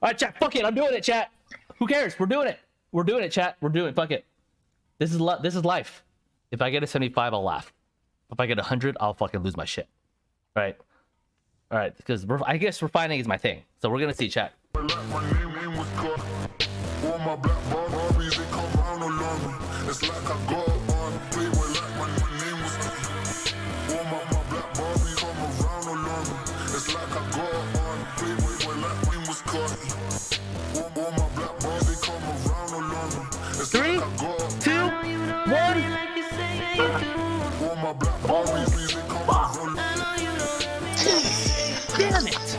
All right, chat. Fuck it. I'm doing it, chat. Who cares? We're doing it. We're doing it, chat. We're doing it. Fuck it. This is life. If I get a 75, I'll laugh. If I get 100, I'll fucking lose my shit. All right. All right. Because I guess refining is my thing. So we're gonna see, chat. Three, two, one. Oh, fuck. Damn it.